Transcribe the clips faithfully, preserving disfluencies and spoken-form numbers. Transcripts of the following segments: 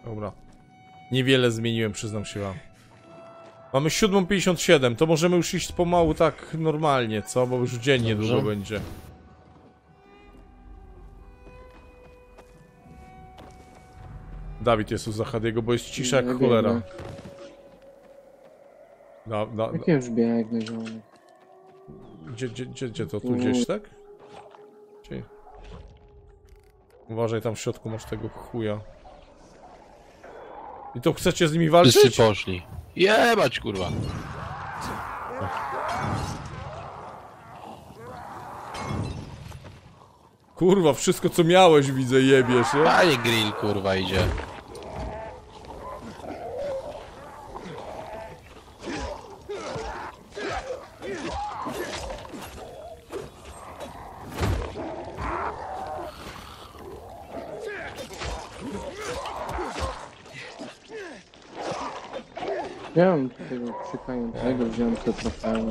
Dobra. Niewiele zmieniłem, przyznam się wam. Mamy siódmą pięćdziesiąt siedem, to możemy już iść pomału tak normalnie, co? Bo już dzień niedługo będzie. Dawid jest u Zachadiego, bo jest cisza jak cholera. Da, da, da. Jak ja już biegnę, ziomek. Gdzie, gdzie, gdzie, gdzie to? Tu gdzieś, tak? Gdzie? Uważaj, tam w środku masz tego chuja. I to chcecie z nimi walczyć? Wszyscy poszli. Jebać, kurwa. Kurwa, wszystko co miałeś widzę jebiesz, nie? Panie grill, kurwa, idzie. Ja mam tego przykającego, wziąłem to trochę.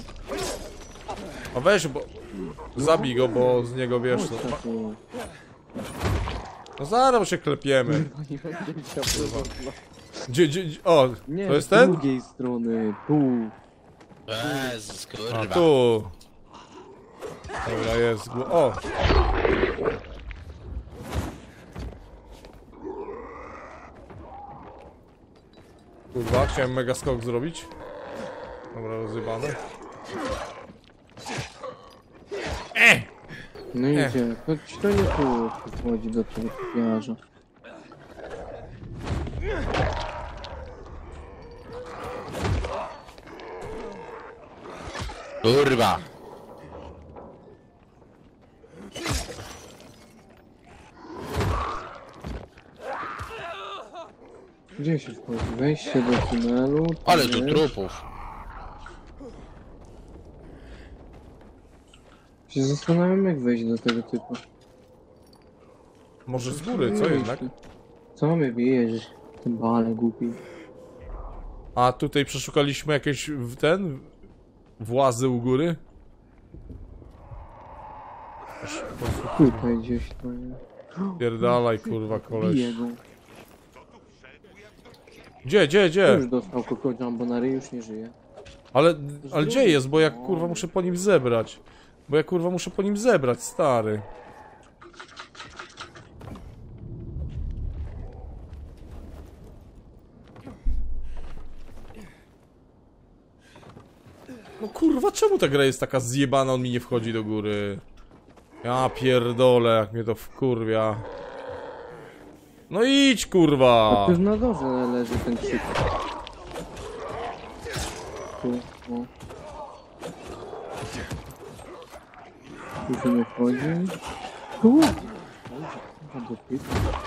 A weź, bo... Zabij go, bo z niego wiesz co... No, No zaraz się klepiemy. nie będę chciał próbować. Gdzie, gdzie, gdzie... O, Nie, to jest z ten? drugiej strony, tu. Jezus, A kurwa. tu. Dobra, jest. O! Kurwa, chciałem mega skok zrobić. Dobra, rozjebane. E! No Nie. idzie, chodź to nie tu wchodzi do tego kupiarza. Kurwa. Gdzie się wchodzi? Wejście do tunelu. Ale tu jest. trupów. Się zastanawiam jak wejść do tego typu. Może z góry, co jednak? Co mnie bijesz? Ten bale głupi. A tutaj przeszukaliśmy jakieś w ten... Włazy u góry? Tutaj gdzieś to jest. Pierdalaj, kurwa, koleś. Bije go. Gdzie, gdzie, gdzie? Już dostał Coco Jumbo na ryj, już nie żyje. Ale, ale gdzie jest? Bo ja kurwa muszę po nim zebrać. Bo ja kurwa muszę po nim zebrać, stary. No kurwa, czemu ta gra jest taka zjebana, on mi nie wchodzi do góry? Ja pierdolę, jak mnie to wkurwia. No idź, kurwa! A tu na dole leży ten krzyk. Tu, o. Tu się nie wchodzi. Tu! A do pyta.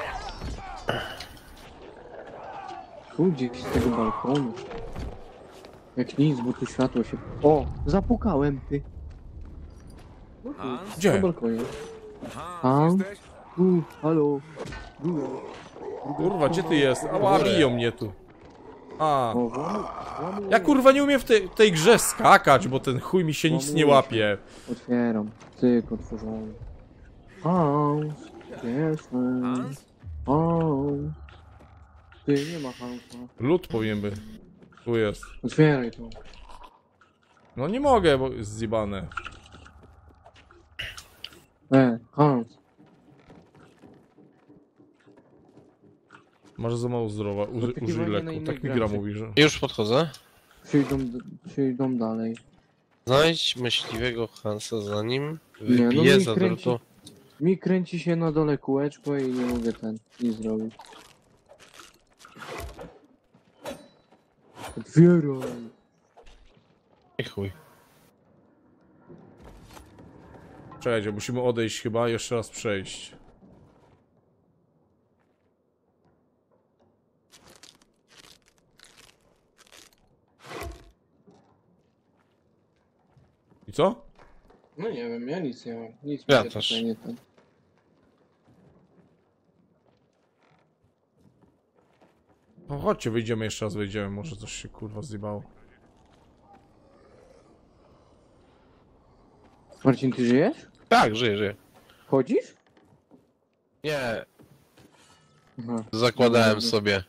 Tu gdzieś z tego balkonu. Jak nic, bo tu światło się... O! Zapukałem, ty! No tu, Gdzie? na balkonie. Tam? Tu, halo. Było. Kurwa, gdzie ty jest? Ała, biją mnie tu. A. O, łamy, łamy, Ja kurwa nie umiem w tej, tej grze skakać, bo ten chuj mi się nic nie łapie. Otwieram. Cyk, otworzony. Hans, jestem. Hans. Ty, nie ma Hansa. Lód powinien być. Tu jest. Otwieraj to. No nie mogę, bo jest zjebane. E, Hans. Masz za mało zdrowa, uży, Oczekiwanie użyj na leku. innych Tak mi gra graczy. mówi, że... Już podchodzę. Przyjdą, przyjdą dalej. Znajdź myśliwego Hansa, zanim Nie, no wybije mi za kręci- drutu. Mi kręci się na dole kółeczko i nie mogę ten nic zrobić. Otwieraj. I chuj. Czekajcie, musimy odejść chyba, jeszcze raz przejść. I co? No nie wiem, ja nic nie mam. Nic Ja mi się też. tutaj nie ten. No chodźcie, wyjdziemy jeszcze raz, wyjdziemy, może coś się kurwa zjebało. Marcin, ty żyjesz? Tak, żyję, żyję. Chodzisz? Nie, Aha. Zakładałem No, sobie.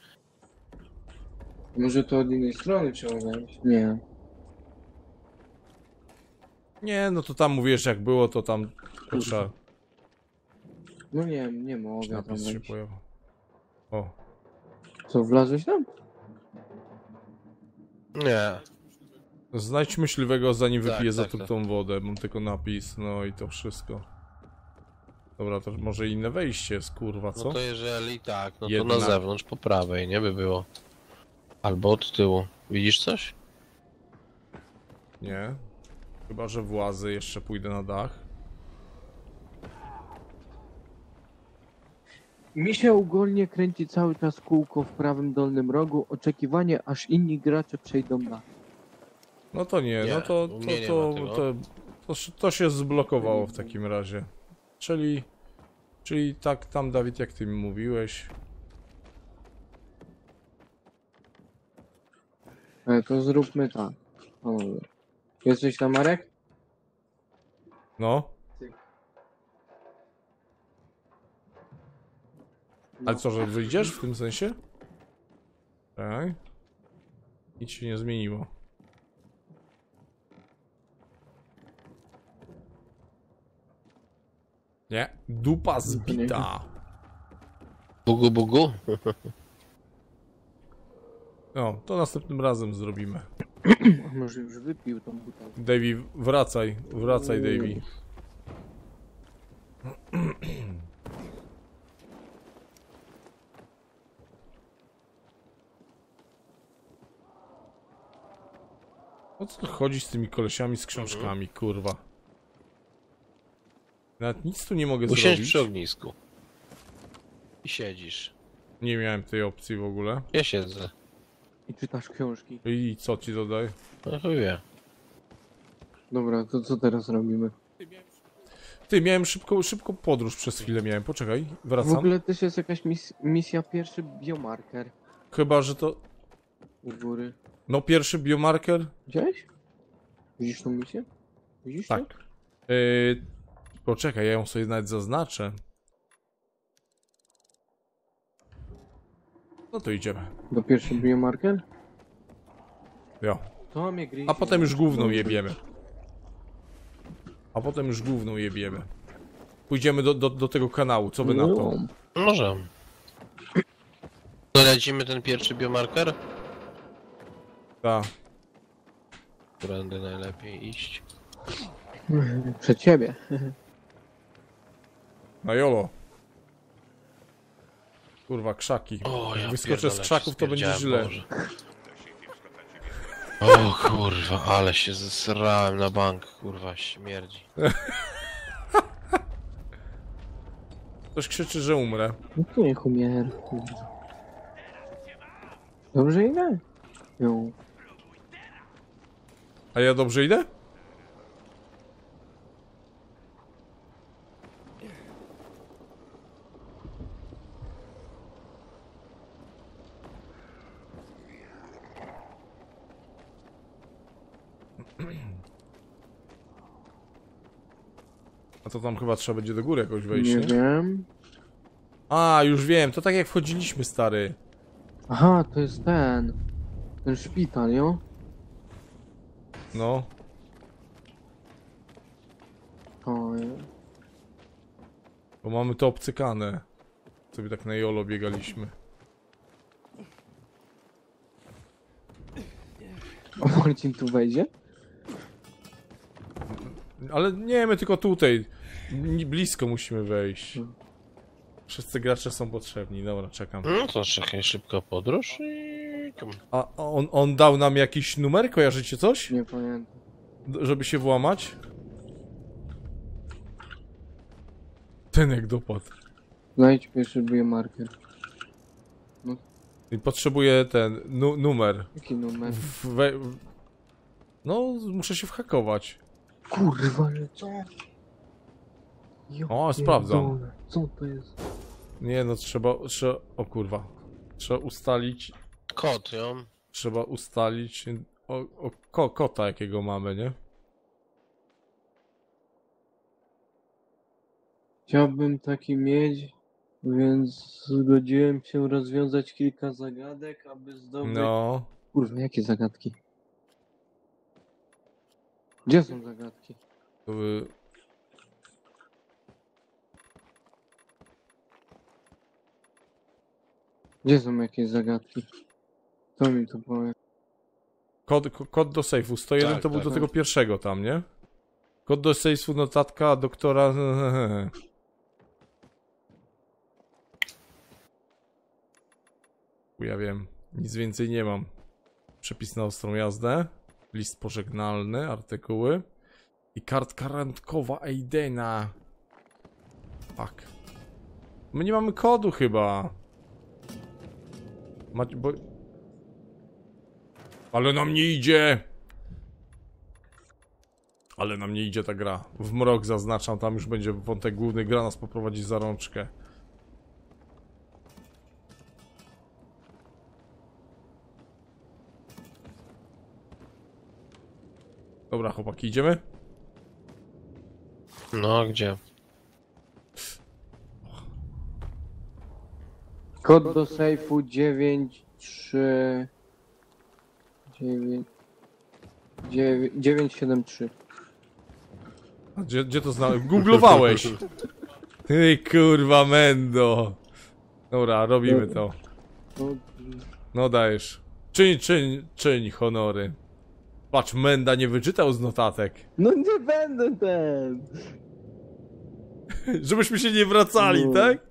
Może to od innej strony trzeba wejść? Nie. Nie, no to tam mówisz jak było, to tam to trzeba. No nie, nie mogę tam Napis się wejść. pojawił. O. Co, wlazłeś tam? Nie. Znajdź myśliwego zanim Tak, wypije tak, zatrutą wodę. Mam tylko napis, no i to wszystko. Dobra, to może inne wejście jest, kurwa, co? No to jeżeli tak, no to Jedna. na zewnątrz po prawej, nie by było. Albo od tyłu. Widzisz coś? Nie. Chyba, że włazy jeszcze pójdę na dach. Mi się ogólnie kręci cały czas kółko w prawym dolnym rogu. Oczekiwanie, aż inni gracze przejdą na. No to nie, Nie, no to, u to, mnie nie to, ma tego. to, to, się- to się zblokowało w takim razie. Czyli, czyli tak tam, Dawid, jak ty mi mówiłeś. Ale to zróbmy tak. Panowie. Jesteś tam, Marek? No, No. ale co, że wyjdziesz w tym sensie? Tak. Nic się nie zmieniło. Nie, dupa zbita. Bugu, bugu? No, to następnym razem zrobimy. A może już wypił tą butelkę. Davey, wracaj, wracaj, Davey. O co chodzi z tymi kolesiami z książkami, kurwa? Nawet nic tu nie mogę Usiądź zrobić. przy ognisku. I siedzisz. Nie miałem tej opcji w ogóle. Ja siedzę. I czytasz książki. I co ci dodaj? No to wie. Dobra, to co teraz robimy? Ty, miałem szybką, szybką podróż przez chwilę miałem. Poczekaj, W wracam. ogóle też jest jakaś mis misja, pierwszy biomarker Chyba, że to... u góry. No, pierwszy biomarker? Widziałeś? Widzisz tą misję? Widzisz to? Tak. Yy, poczekaj, ja ją sobie nawet zaznaczę. No to idziemy. Do pierwszy biomarker? Jo. To mnie gryzie. A potem już główną jebiemy. A potem już główną jebiemy. Pójdziemy do, do, do tego kanału, co wy na to? No. Może. To lecimy ten pierwszy biomarker? Ta. Którędy najlepiej iść? Przed ciebie. Na jolo. Kurwa, krzaki. O, Jak ja wyskoczę z pierdolę, krzaków, to będzie spierdziałem, źle. Boże. O kurwa, ale się zesrałem na bank, kurwa, śmierdzi. Ktoś krzyczy, że umrę. No to niech umiera. Dobrze idę? Jo. A ja dobrze idę? A to tam chyba trzeba będzie do góry jakoś wejść, Nie nie? wiem. A, już wiem, to tak jak wchodziliśmy, stary. Aha, to jest ten. Ten szpital, jo? No. O, je. Bo mamy to obcykane. Sobie tak na jolo biegaliśmy. O, Marcin tu wejdzie? Ale nie, my tylko tutaj. Ni- Blisko musimy wejść. Wszyscy gracze są potrzebni. Dobra, czekam. No to czekaj, szybka podróż i... tam. A on, on dał nam jakiś numer? Kojarzycie coś? Nie pamiętam. D- żeby się włamać? Ten jak dopadł. Znajdź pierwszy biomarker. I potrzebuję ten nu numer. Jaki numer? W, we, w... No, muszę się whakować. Kurwa, że co? Jo, O, sprawdzam. pierdolę. Co to jest? Nie no, trzeba, trzeba... O kurwa. Trzeba ustalić... Kot, ją. Trzeba ustalić... O, o ko, kota jakiego mamy, nie? Chciałbym taki mieć Więc zgodziłem się rozwiązać kilka zagadek, aby zdobyć... No. Kurwa, jakie zagadki? Gdzie są zagadki? y, Gdzie są jakieś zagadki? Kto mi to powie? Kod, ko- kod do sejfu. sto jeden Tak, to był tak. do tego pierwszego tam, nie? Kod do sejfu, notatka doktora... Ja wiem. Nic więcej nie mam. Przepis na ostrą jazdę. List pożegnalny, artykuły. I kartka randkowa Aidena. Fuck. My nie mamy kodu chyba. Macie, bo... Ale nam nie idzie! Ale nam nie idzie ta gra. W mrok zaznaczam, tam już będzie wątek główny. Gra nas poprowadzi za rączkę. Dobra, chłopaki, idziemy? No, gdzie? Kod do sejfu dziewięć trzy dziewięć dziewięć siedem trzy. A gdzie, gdzie to znałeś? Googlowałeś! Ty kurwa mendo! Dobra, robimy to. No, No dajesz. Czyń, czyń, czyń honory. Patrz, Menda nie wyczytał z notatek. no nie będę ten! Żebyśmy się nie wracali, No. tak?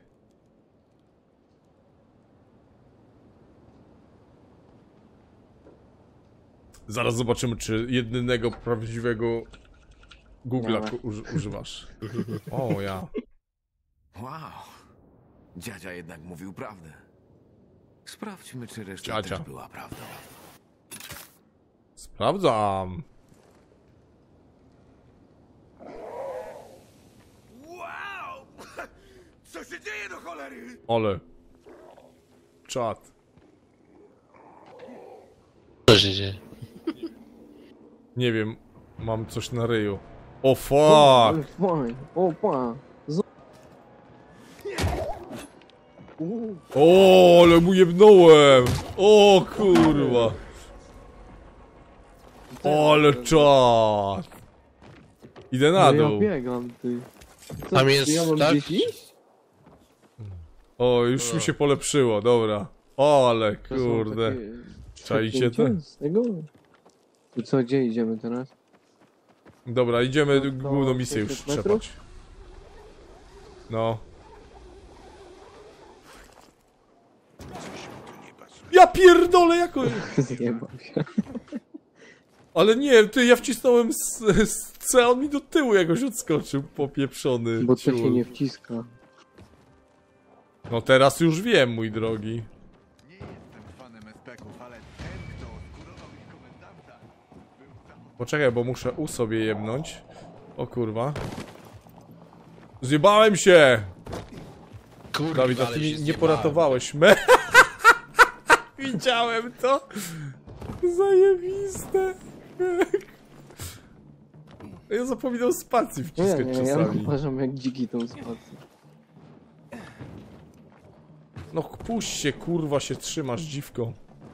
Zaraz zobaczymy, czy jedynego prawdziwego Google'a Dawaj. ku- uży używasz. O, ja. Wow. Dziadzia jednak mówił prawdę. Sprawdźmy, czy reszta Dziadzia. też była prawdą. Sprawdzam. Wow! Co się dzieje do cholery? Ole. Czad. Co się dzieje? Nie wiem, mam coś na ryju. O Ale fuck! fajnie. Opa! Z... Uuu, O, ale mu jebnąłem! O kurwa! Ale czad! Idę na no ja dół. biegam, ty. Co, Tam czy jest ja mam tak- gdzieś iść? O, już mi się polepszyło, dobra. O, ale To są kurde. takie Czajcie to? przecięcie z tego? I co, gdzie idziemy teraz? Dobra, idziemy To- to główną misję już pięćset metrów? trzepać. No. Ja pierdolę, jako... Zjebał się. Ale nie, ty, ja wcisnąłem z, z C, on mi do tyłu jakoś odskoczył, popieprzony Bo to ciul. się nie wciska. No teraz już wiem, mój drogi. Nie jestem fanem es pe ków, ale ten, kto oskurował ich komendanta, był tam. Poczekaj, bo muszę u sobie jebnąć. O kurwa. Zjebałem się! Kurwa, Dawid, a ale ty się mi nie zjebałem. poratowałeś me. Widziałem to. Zajebiste. Ja zapominam spacji Nie, wciskać nie, ja czasami. uważam jak dziki tą spację. No puść się, kurwa, się trzymasz, dziwko.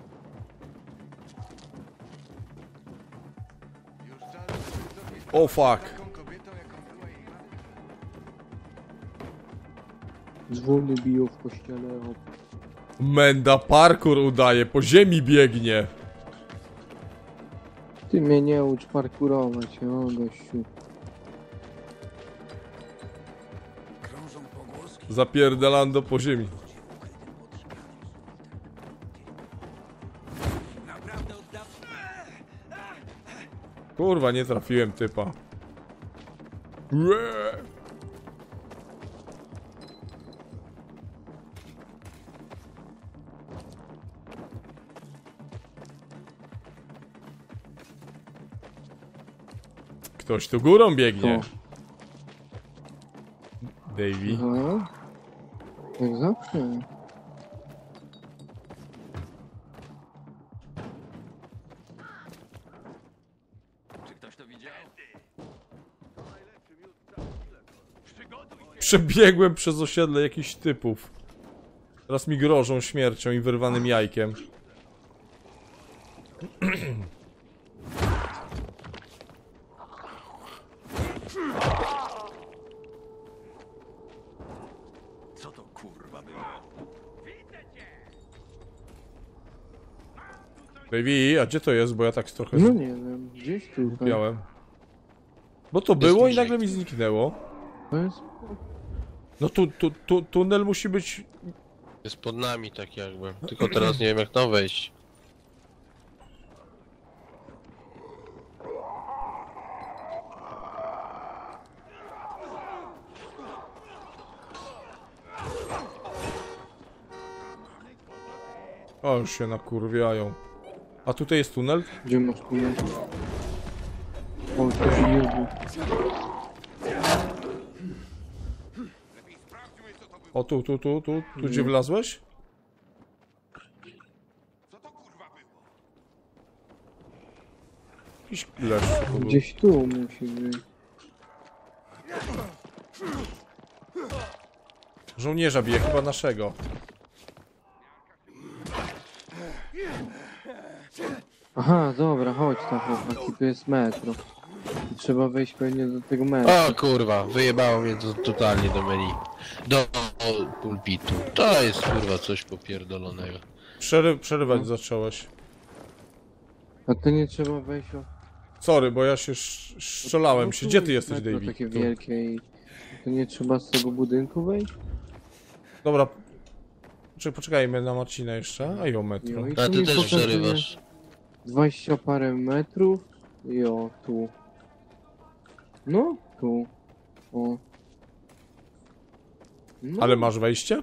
Już żal, że widzowie O fuck. taką kobietą, jaką była jej matka. Dzwony biją w kościele. O, Menda parkour udaje, po ziemi biegnie. ty mnie nie ucz parkurować, o gościu. Krążą pogłoski. Zapierdalando po ziemi. Naprawdę oddawcy. Kurwa, nie trafiłem typa. Ue. Ktoś tu górą biegnie. Davey. No, jak zawsze. Czy ktoś to widział? Przebiegłem przez osiedle jakichś typów. Teraz mi grożą śmiercią i wyrwanym jajkiem. Co to kurwa było? Baby, a gdzie to jest? Bo ja tak trochę No nie wiem, gdzieś tutaj. zgubiałem. Bo to było i nagle mi zniknęło. To jest... No tu, tu, tu, tunel musi być... Jest pod nami tak jakby. Tylko teraz nie wiem jak tam wejść. O, już się nakurwiają. A tutaj jest tunel? Gdzie masz tunel? O, to się nie było. O, tu, tu, tu, tu, tu gdzie wlazłeś? Jakiś leszcz tu był. Gdzieś tu musi być. Żołnierza bije, chyba naszego. Aha, dobra, chodź tam chłopaki, tu jest metro. I trzeba wejść pewnie do tego metro. O kurwa, wyjebało mnie to totalnie do menu. Do pulpitu. To jest kurwa coś popierdolonego. Przery przerywać zacząłeś. A to nie trzeba wejść o... Sorry, bo ja się sz strzelałem się. Gdzie ty jesteś, metro Davey? takie Tu. wielkie i... To nie trzeba z tego budynku wejść? Dobra. Czy poczekajmy na Marcina jeszcze? A i o metro. Jo, i A tu ty mi też pokazuje przerywasz. dwadzieścia parę metrów. I o, tu. No, tu. O. No, Ale masz wejście?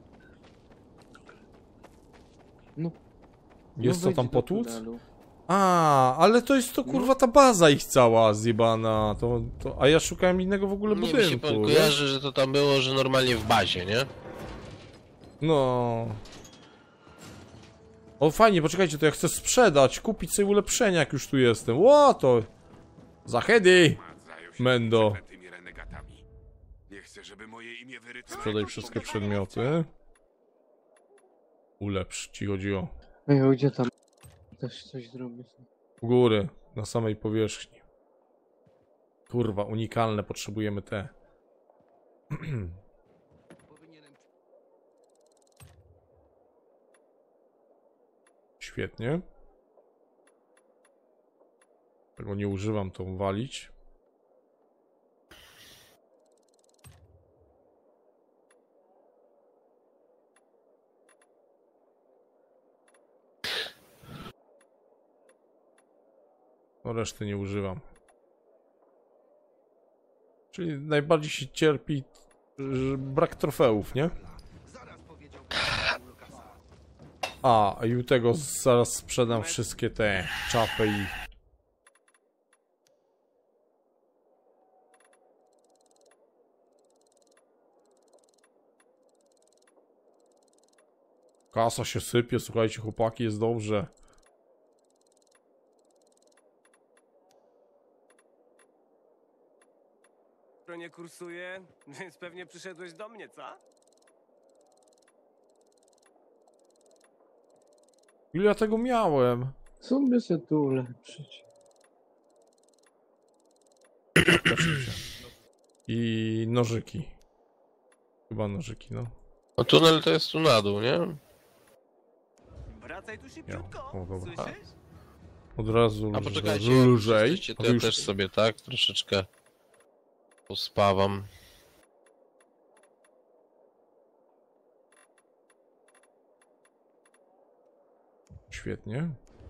No. Jest no co wejdź tam do potłuc? tunelu. A, ale to jest to kurwa ta baza ich cała zjebana. To, to, a ja szukałem innego w ogóle Nie mi się budynku. pan wiesz? kojarzy, że to tam było, że normalnie w bazie, nie? No. O fajnie, poczekajcie, to ja chcę sprzedać, kupić sobie ulepszenia, jak już tu jestem. Ło, to... Zachedy! Mendo. Tymi renegatami. Nie chcę, żeby moje imię wyryto. Sprzedaj wszystkie przedmioty. Ulepsz, ci chodzi o... Ej, o, gdzie tam? Też coś zrobię. U góry, na samej powierzchni. Kurwa, unikalne, potrzebujemy te. Świetnie. Tego nie używam, to walić. No reszty nie używam. Czyli najbardziej się cierpi że brak trofeów, nie? A, i u tego zaraz sprzedam wszystkie te czapy i... Kasa się sypie, słuchajcie chłopaki, jest dobrze. Nie kursuje, więc pewnie przyszedłeś do mnie, co? Ile ja tego miałem? Co by się tu ulepszyć? I nożyki. Chyba nożyki, no. No tunel to jest tu na dół, nie? Wracaj tu szybciutko, Ja, o, dobra. słyszysz? Od razu A lżej. poczekajcie, lżej. jesteście, to A ja już... też sobie tak troszeczkę pospawam. Świetnie.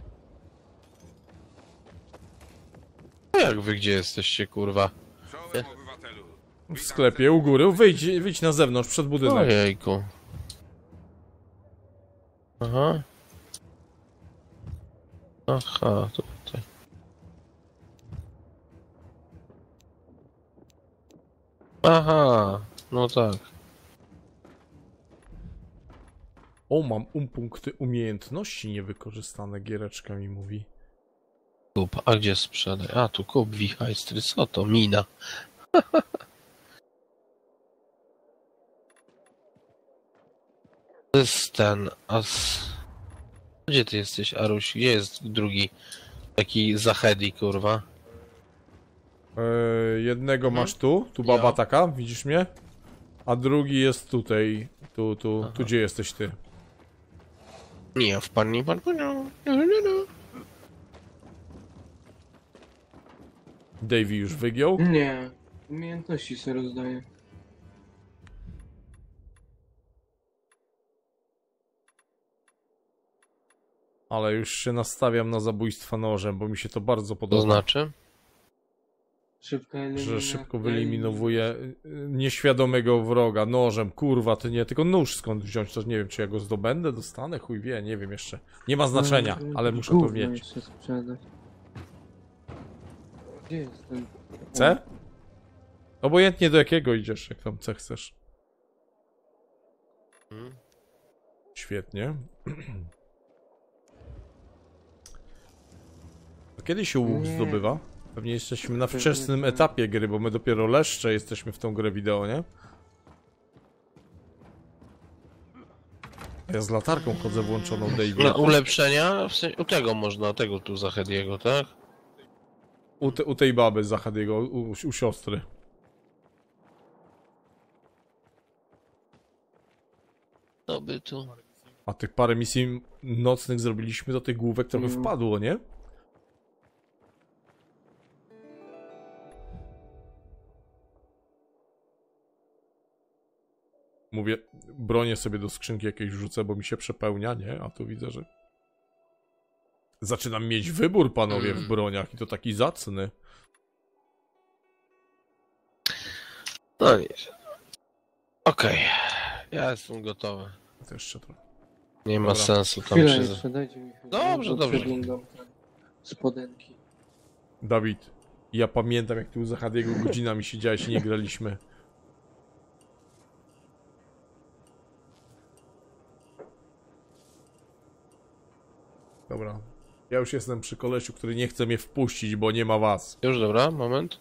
A jak wy gdzie jesteście, kurwa? Czołem, obywatelu. W sklepie, u góry. Wyjdź, wyjdź na zewnątrz, przed budynek. Ojejku. Aha. Aha, tutaj. Aha, no tak. O, mam um punkty umiejętności niewykorzystane, giereczka mi mówi. Kup, a gdzie sprzedaj? A, tu kup wichajstry, co to? Mina. To jest ten, as... Gdzie ty jesteś, Aruś? Gdzie jest drugi taki Zahedi, kurwa? Yy, jednego Mhm. masz tu, tu baba Ja. taka, widzisz mnie? A drugi jest tutaj, tu, tu, Aha. tu gdzie jesteś ty? Nie, wpadnij pan, pan, no, no, no, no. Davey już wygiął? Nie. Umiejętności sobie rozdaję. Ale już się nastawiam na zabójstwa nożem, bo mi się to bardzo To podoba. znaczy? Szybka Że eliminacja. szybko wyeliminowuje y, y, nieświadomego wroga nożem. Kurwa, to nie tylko nóż skąd wziąć, to nie wiem, czy ja go zdobędę, dostanę, chuj wie, nie wiem jeszcze. Nie ma znaczenia, No, ale muszę to gówno mieć. jeszcze sprzedać. Gdzie jest ten? C? Obojętnie do jakiego idziesz, jak tam C chcesz. Hmm? Świetnie. A kiedy się łuk Nie. zdobywa? Pewnie jesteśmy na Pewnie wczesnym tak. etapie gry, bo my dopiero leszcze jesteśmy w tą grę wideo, nie? Ja z latarką chodzę włączoną, Na David. ulepszenia? W sensie, u tego można, tego tu Zahediego, tak? U, te, u tej baby Zahadiego, u, u siostry. To by tu. A tych parę misji nocnych zrobiliśmy, do tych główek trochę Mhm. wpadło, nie? Mówię, bronię sobie do skrzynki jakieś rzucę, bo mi się przepełnia, nie? A tu widzę, że... Zaczynam mieć wybór, panowie, w broniach i to taki zacny. No nic. Okej. Ja jestem gotowy. To jeszcze trochę. Nie ma Dobra. sensu tam Chwilę się... jeszcze, dajcie mi chwilę. Dobrze, Bo dobrze. przeglądam te spodenki. Dawid, ja pamiętam, jak tu u Zahadiego godzinami siedziałeś i nie graliśmy. Dobra. Ja już jestem przy kolesiu, który nie chce mnie wpuścić, bo nie ma was. Już dobra, moment.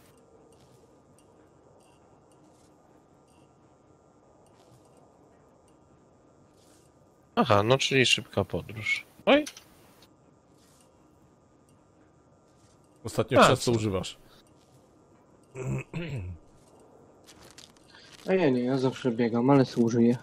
Aha, no czyli szybka podróż. Oj, Ostatnio A, często co? używasz. A ja nie, ja zawsze biegam, ale służyję.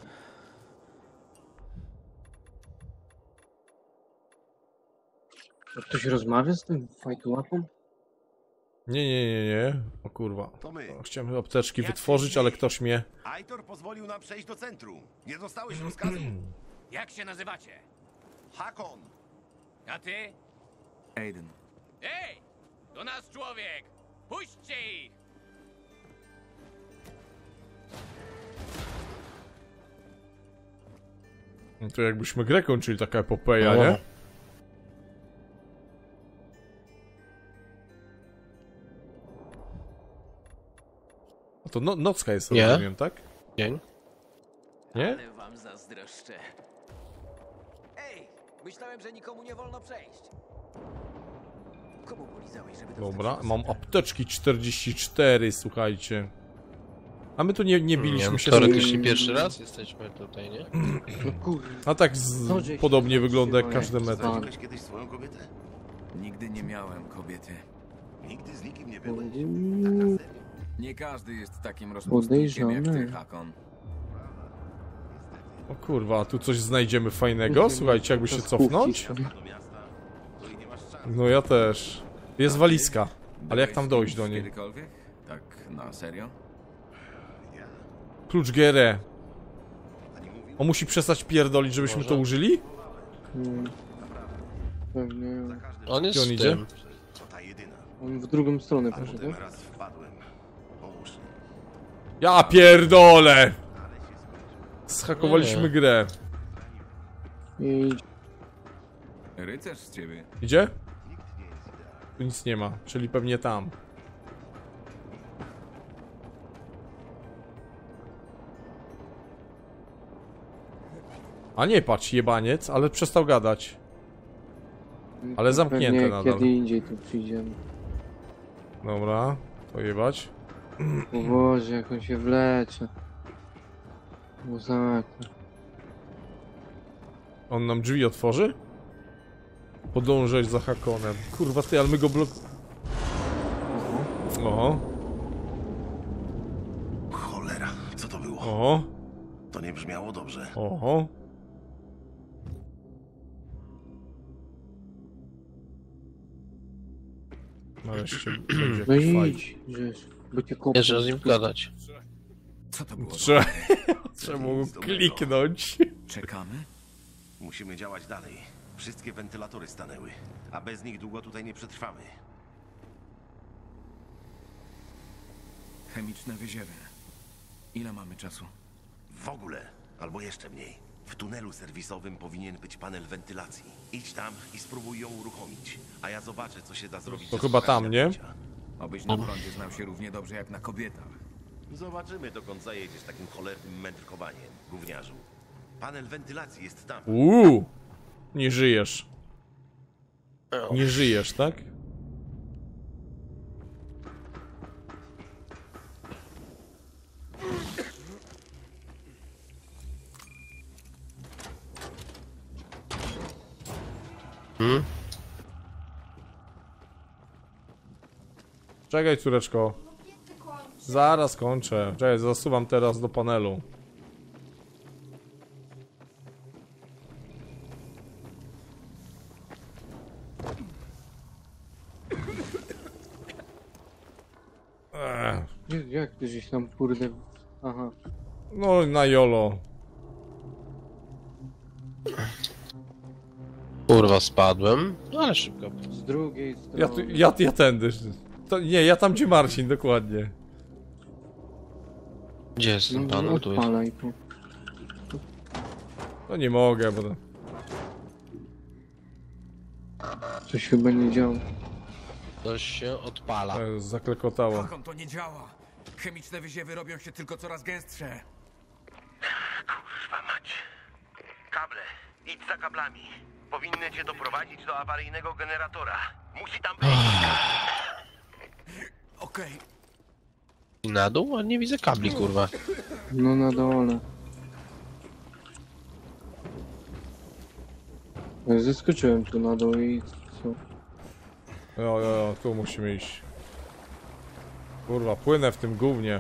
A ktoś rozmawia z tym fajtułapą? Nie, nie, nie, nie. O kurwa. To my. O, chciałem apteczki Jak wytworzyć, się ale dzieje? ktoś mnie... Aitor pozwolił nam przejść do centrum. Nie dostałeś rozkazu? Jak się nazywacie? Hakon! A ty? Aiden. Ej! Do nas człowiek! Puśćcie ich! No to jakbyśmy grę kończyli, taka epopeja, O. nie? A to no, nocka jest, Nie. rozumiem, tak? dzień. Nie? Ale wam zazdroszczę. Ej! Myślałem, że nikomu nie wolno przejść. Komu polizałeś, żeby dostać Dobra, się do mam centrum? apteczki czterdzieści cztery, słuchajcie. A my tu nie, nie biliśmy Nie, się no, z... teoretycznie pierwszy raz jesteśmy tutaj, nie? No kurwa. A tak z... Co żeś podobnie się wygląda jak zatrzymało, każdy jak metr. wstał? Zdradziłeś kiedyś swoją kobietę? Nigdy nie miałem kobiety. Nigdy z nikim nie byłeś. Mm, Nie każdy jest takim rozpustnikiem jak ty, Podejrzane. Hakon. O kurwa, a tu coś znajdziemy fajnego? Słuchajcie, jakby się to cofnąć? skupić. Do miasta, to i nie masz szans. No ja też. Jest walizka. Ale jak tam Byłeś dojść z do kimś niej? Kiedykolwiek? Tak, na serio? Ja? Klucz Gierę. Pani mówił? On musi przestać pierdolić, żebyśmy Może? to użyli? Mm, Pewnie. On jest Gdzie on w idzie? tym. To ta jedyna. On w drugą stronę A poszedł. potem raz wpadłem. Po uszy. Ja pierdolę! Ale się skończyło. Zhakowaliśmy Nie. grę. I Rycerz z ciebie. Idzie? Nikt nie jest idealny. Tu nic nie ma, czyli pewnie tam. A nie, patrz, jebaniec, ale przestał gadać. Ale zamknięte pewnie nadal. kiedy indziej tu przyjdziemy. Dobra, to jebać. O Boże, jak on się wlecze. Masakra. On nam drzwi otworzy? Podążać za Hakonem. Kurwa ty, ale my go blok... Oho, Cholera, co to było? oho, To nie brzmiało dobrze. oho. Nareszcie będzie No fajnie. idź, żeż, bo cię kopnę. Jeszcze z nim gadać. Co to było? Trzeba, trzeba mu kliknąć. Czekamy? Musimy działać dalej. Wszystkie wentylatory stanęły, a bez nich długo tutaj nie przetrwamy. Chemiczne wyziewy. Ile mamy czasu? W ogóle, albo jeszcze mniej. W tunelu serwisowym powinien być panel wentylacji. Idź tam i spróbuj ją uruchomić, a ja zobaczę, co się da zrobić. To ze chyba słuchawki tam, nie? napięcia. Obyś na prądzie znał się równie dobrze jak na kobietach. Zobaczymy, dokąd zajedziesz takim cholernym mędrkowaniem, gówniarzu. Panel wentylacji jest tam. Uuu, nie żyjesz. Nie żyjesz, tak? Hmm? Czekaj, córeczko. Zaraz kończę. Czekaj, zasuwam teraz do panelu. Ech, Jak, jak ty żeś tam, kurde... Aha. no na jolo. Kurwa, spadłem. No ale szybko. Z drugiej strony... Ja, tu, ja, ja tędy. To, nie, ja tam gdzie Marcin, dokładnie. Gdzie jest ten No, panel? Tu jest. odpalaj tu. No nie mogę, bo... Coś chyba nie działa. Coś się odpala. to jest zaklekotało. Hakon, to nie działa. Chemiczne wyziewy robią się tylko coraz gęstsze. Kurwa mać. Kable, idź za kablami. Powinny cię doprowadzić do awaryjnego generatora. Musi tam być. Okej. I na dół? A nie widzę kabli, kurwa. No na dole. Ja zeskoczyłem tu na dół i co? Jo, jo, jo, tu musimy iść. Kurwa, płynę w tym gównie.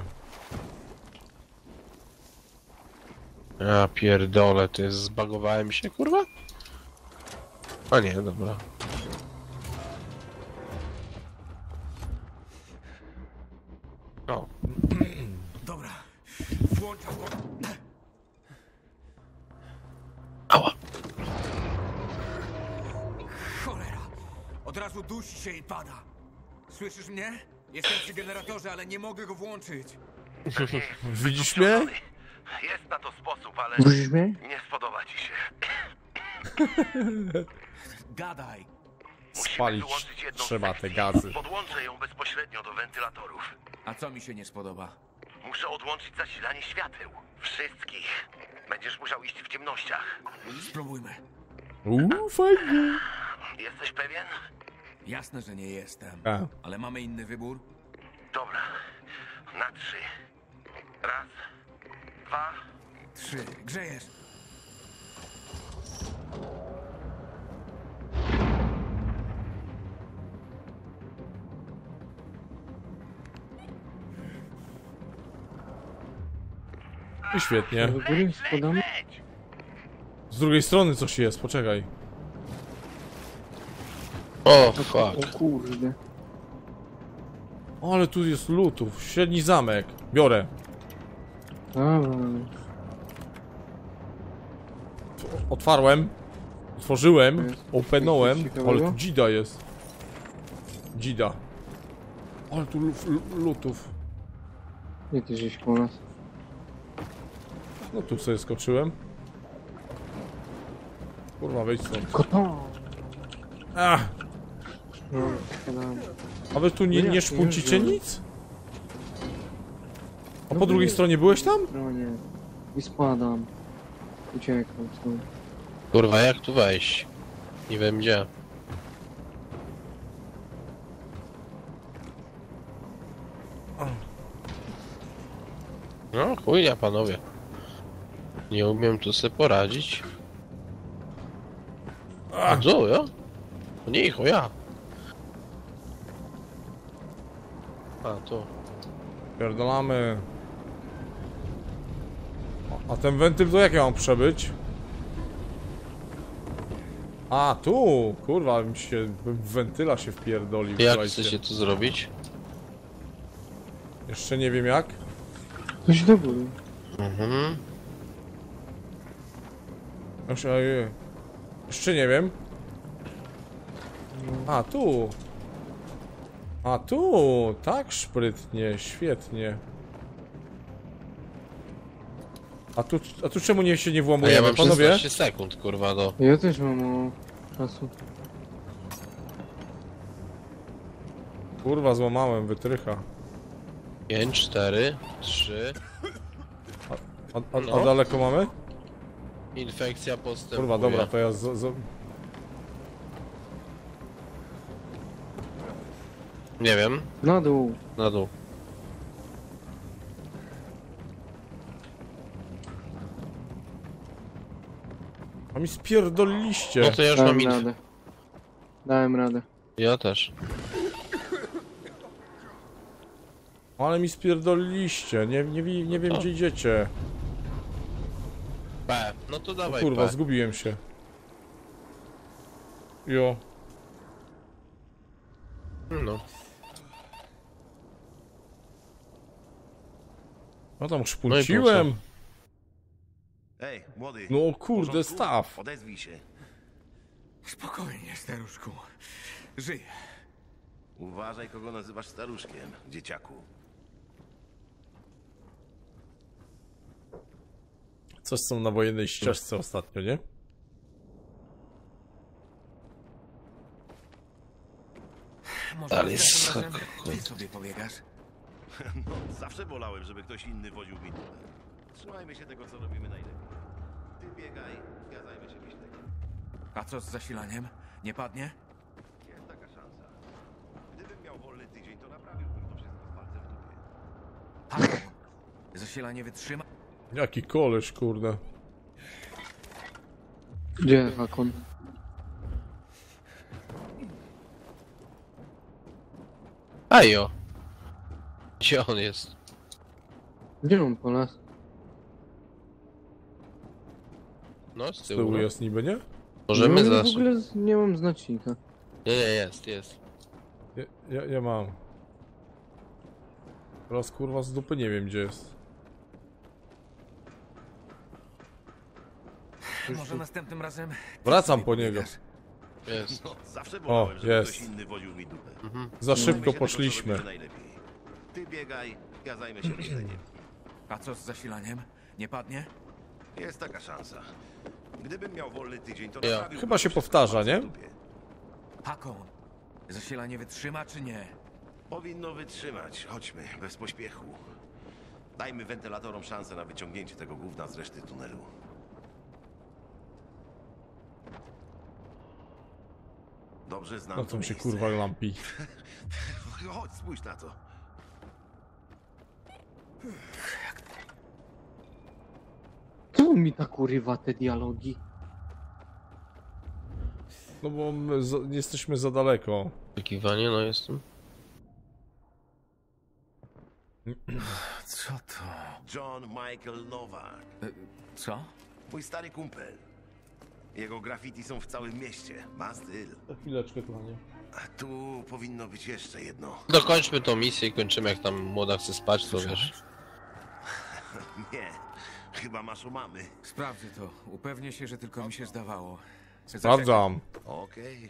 Ja pierdolę, ty zbagowałem się, kurwa? A nie, dobra. O, Dobra. Włączam go. ała. Cholera. Od razu dusi się i pada. Słyszysz mnie? Jestem przy generatorze, ale nie mogę go włączyć. Widzisz mnie? Jest na to sposób, ale Widzisz mnie? nie spodoba ci się. Gadaj. Musimy Spalić wyłączyć jedną trzeba sekcję. te gazy. Podłączę ją bezpośrednio do wentylatorów. A co mi się nie spodoba? Muszę odłączyć zasilanie świateł. Wszystkich. Będziesz musiał iść w ciemnościach. Spróbujmy. Uuu, fajnie. Jesteś pewien? Jasne, że nie jestem. A, Ale mamy inny wybór? Dobra. Na trzy. Raz. Dwa. Trzy. Grzejesz. i świetnie. Do góry spadamy? Z drugiej strony coś jest, poczekaj. O, fuck. O kurde. O, ale tu jest lutów. Średni zamek. Biorę. Dawaj. Otwarłem. Otworzyłem. Jest. Openąłem. Coś ciekawego? Ale tu dzida jest. Dzida. Ale tu lu- lu- lutów. Nie ty żeś po nas. No tu sobie skoczyłem. Kurwa, wejdź stąd. Kota! Ach, No, spadamy. a wy tu nie, No nie jak, szpuncicie nie nic? A No po drugiej nie. stronie byłeś tam? No nie. I spadam. Uciekam stąd. Kurwa, jak tu wejść? Nie wiem gdzie. No, chujnia, panowie. Nie umiem tu sobie poradzić. A co, ja? To nie ich, o ja. A, to. Pierdolamy. A ten wentyl to jak ja mam przebyć? A, tu! Kurwa, mi się... bym w wentyla się wpierdolił. Jak słuchajcie. chcecie to zrobić? Jeszcze nie wiem jak. Coś do góry. Mhm. Jeszcze, jeszcze nie wiem. A, tu! A, tu! Tak szprytnie, świetnie. A tu, a tu czemu nie się nie A włamujemy, ja mam panowie? szesnaście sekund, kurwa, do... Ja też mam mało czasu. Kurwa, złamałem, wytrycha. pięć, cztery, trzy... A, a, a No. daleko mamy? Infekcja postępuje. Kurwa, dobra, to ja z, z... Nie wiem, Na dół. na dół. A mi spierdoliliście. No to ja już Dałem mam inf... radę. Dałem radę. Ja też. Ale mi spierdoliliście. Nie, nie, wi- nie wiem, Co? gdzie idziecie. P. No to O dawaj kurwa, P. zgubiłem się. Jo. No. No tam szpunciłem. Ej, młody. No w kurde, porządku? staw. Odezwij się. Spokojnie, staruszku. Żyję. Uważaj, kogo nazywasz staruszkiem, dzieciaku. Coś są na wojennej ścieżce ostatnio, nie? Może Ale następnym jest- razem ty sobie pobiegasz? No, zawsze wolałem, żeby ktoś inny woził mi dupę. Trzymajmy się tego, co robimy najlepiej. Ty biegaj, ja zajmę się myśleniem. A co z zasilaniem? Nie padnie? Jest taka szansa. Gdybym miał wolny tydzień, to naprawiłbym to wszystko z palcem w dupie. Patrz, zasilanie wytrzyma. Jaki koleś, kurde. Gdzie Hakon? Ajo. Gdzie on jest? Gdzie on po nas? No, z Z tyłu. tyłu no. jest niby, nie? Możemy no, zaraz... w ogóle z- nie mam znacznika. Nie, nie, jest, jest. Ja, ja, ja mam. Teraz kurwa z dupy nie wiem, gdzie jest. Może następnym razem. ty Wracam sobie po niego. pobiegasz. Jest. No, zawsze wolałem, żeby jest. ktoś inny woził mi dupę. Za Trzymajmy szybko się tego, co poszliśmy. robimy najlepiej. Ty biegaj, ja zajmę się myśleniem. A co z zasilaniem? Nie padnie? Jest taka szansa. Gdybym miał wolny tydzień, to Ja. naprawiłbym Chyba się to wszystko powtarza, z palcem nie? w dupie. Hakon, zasilanie wytrzyma czy nie? Powinno wytrzymać. Chodźmy, bez pośpiechu. Dajmy wentylatorom szansę na wyciągnięcie tego gówna z reszty tunelu. Dobrze znam No to tam się miejsce. kurwa lampi. Chodź, spójrz na to. Co mi tak urywa te dialogi? No bo my za, jesteśmy za daleko. Oczekiwanie, no jestem. Co to? John Michael Nowak. Co? Mój stary kumpel. Jego graffiti są w całym mieście. Ma styl. Chwileczkę, kochanie. A tu powinno być jeszcze jedno. Dokończmy tą misję i kończymy, jak tam młoda chce spać, to wiesz. Nie. Chyba masz u mamy. Sprawdzę to. Upewnię się, że tylko mi się zdawało. Sprawdzam. Okej.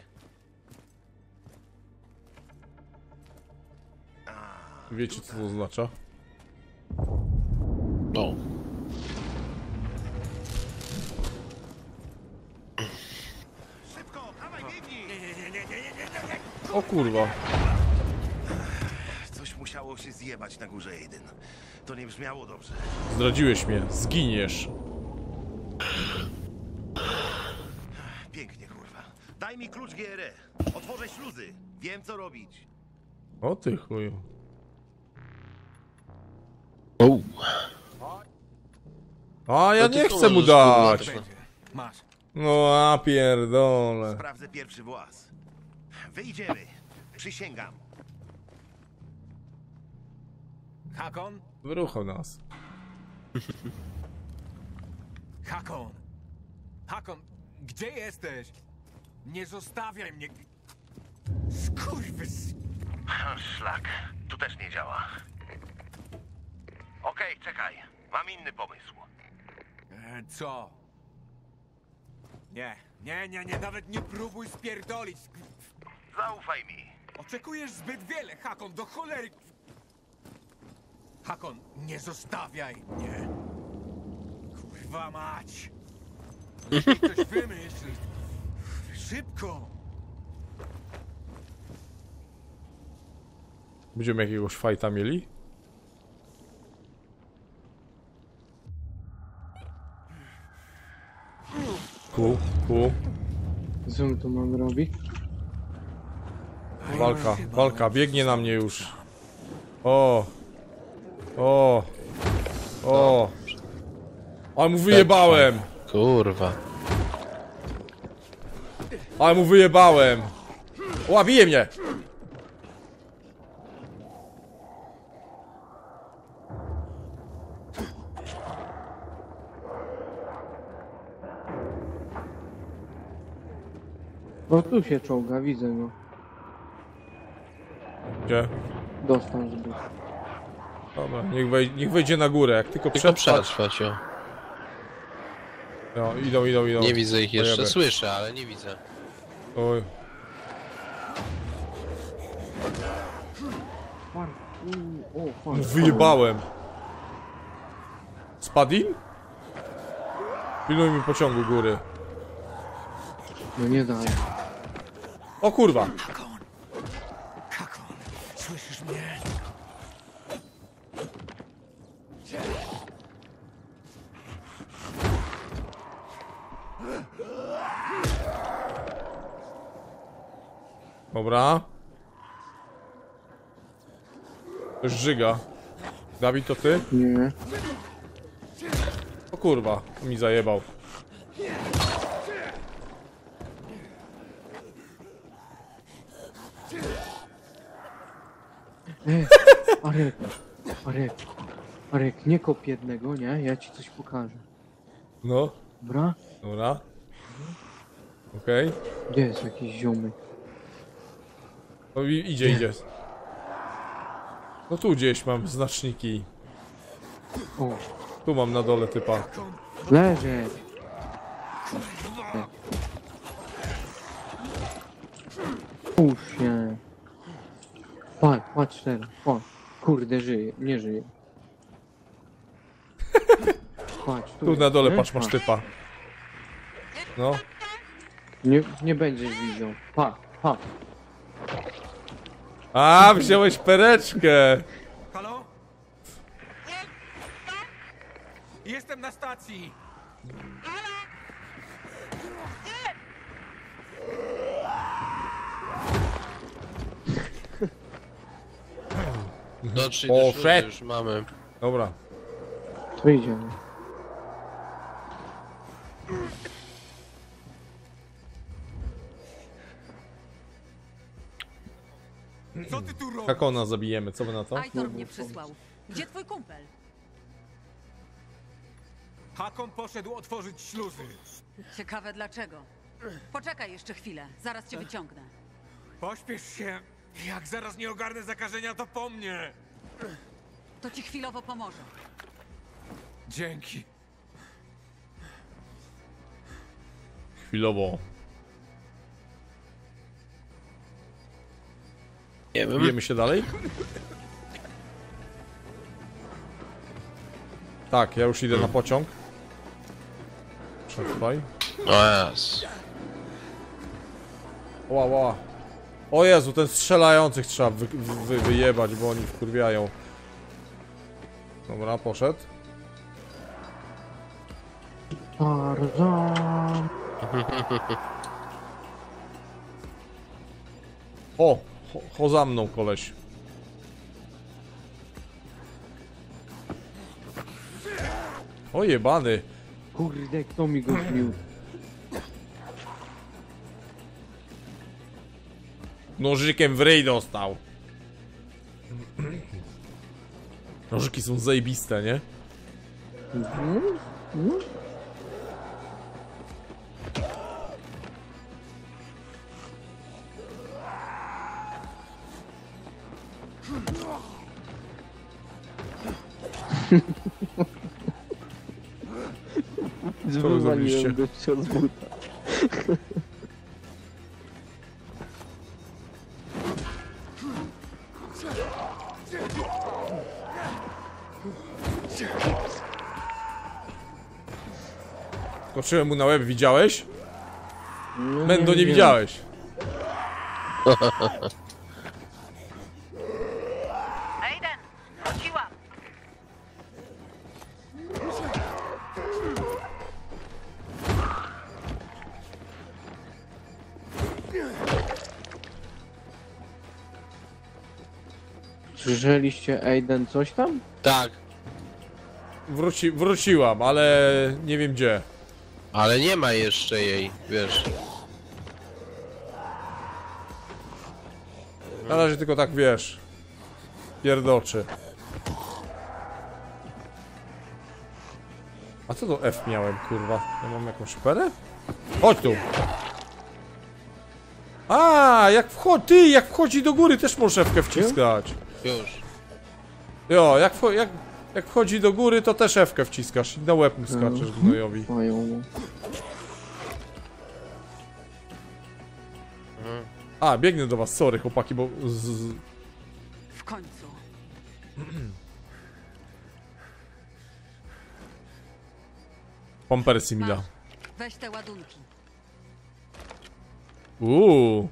Wiecie, co to oznacza? No. Szybko, dawaj, biegnij! O kurwa. Coś musiało się zjebać na górze jeden. To nie brzmiało dobrze. Zdradziłeś mnie. Zginiesz. Pięknie, kurwa. Daj mi klucz G R E. Otworzę śluzy. Wiem, co robić. O ty chuju. Ouu. A ja No ty nie tu chcę mu możesz, dać. kurwa, Będzie. Masz. No a pierdolę. Sprawdzę pierwszy włas. Wyjdziemy. Przysięgam. Hakon? Wyruchał nas. Hakon! Hakon, gdzie jesteś? Nie zostawiaj mnie! Skurwys... Szlak. Tu też nie działa. Okej, czekaj. Mam inny pomysł. E, co? Nie, nie, nie, nie, nawet nie próbuj spierdolić! Zaufaj mi. Oczekujesz zbyt wiele, Hakon, do cholery! Hakon, nie zostawiaj mnie! Kurwa mać! Lepiej coś wymyśl! Szybko! Będziemy jakiegoś fajta mieli? Ku, ku. Co my tu mamy robić? Walka, walka, biegnie na mnie już. O! O! O! Ale mu wyjebałem! Kurwa. Ale mu wyjebałem! O, bije mnie! O, tu się czołga, widzę go. Gdzie? Dostał zbyt. Dobra, niech, wej niech wejdzie na górę, jak tylko Tylko przetrwać. przetrwać, o. No, idą, idą, idą. Nie widzę ich jeszcze. Pojeby. Słyszę, ale nie widzę. Oj. Far... U, o, far... No, wyjebałem. Spadł im? Pilnuj mi pociągu góry. No nie daje. O kurwa! Hakon! Hakon, słyszysz mnie? Dobra. Ktoś żyga. Dawid, to ty? Nie. O kurwa, mi zajebał. E, Arek, Arek, Arek, nie kop jednego, nie? Ja ci coś pokażę. No, Dobra? dobra. Okej. Gdzie jest jakiś ziomek? No i idzie, idzie. No tu gdzieś mam znaczniki. O, Tu mam na dole typa. leżeć! Puść się. Patrz, patrz teraz, patrz. Kurde, żyje, nie żyje. Patrz, tu, Tu na dole, nie? patrz, masz typa. No. Nie, nie będziesz widział. Patrz, patrz. A, wziąłeś pereczkę. Halo? Jestem na stacji! Dotrzyj O, do śluzy, Fred. już mamy. Dobra. To idziemy. Co ty tu robisz? Hakona zabijemy, co wy na to? Aitor mnie przysłał. Gdzie twój kumpel? Hakon poszedł otworzyć śluzy. Ciekawe dlaczego. Poczekaj jeszcze chwilę, zaraz cię wyciągnę. Pośpiesz się. Jak zaraz nie ogarnę zakażenia, to po mnie. To ci chwilowo pomoże. Dzięki. Chwilowo. Nie wiem. Bijemy się dalej? Tak, ja już idę na pociąg. Przetrwaj. O jas. Ła, ła. O Jezu, ten strzelających trzeba wy, wy, wyjebać, bo oni wkurwiają. Dobra, poszedł. Tarzan. O! Cho, cho za mną, koleś. O jebany. Kurde, kto mi go zbił? Nożykiem w ryj dostał. Nożyki są zajebiste, nie? Mhm. Mhm. zrobiliście? Zwywaliłem gościa z buta. Skoczyłem mu na łeb, widziałeś? No, Mendo, nie wiem. widziałeś. Aiden, wróciłam. Słyszeliście, Aiden, coś tam? Tak, Wróci, wróciłam, ale nie wiem gdzie. ale nie ma jeszcze jej, wiesz. Na razie tylko tak wiesz. Pierdoczy. A co to F miałem, kurwa? Ja mam jakąś perę? Chodź tu! A, jak wchodzi, ty, jak wchodzi do góry, też możesz F-kę wciskać. Już. Jo, jak, wcho- jak, jak wchodzi do góry, to też F-kę wciskasz i na łeb mu skaczesz gnojowi. Mają. A, biegnę do was, sorry chłopaki, bo z, z, W końcu. Pampersy Mila. Masz. Weź te ładunki. Uuu.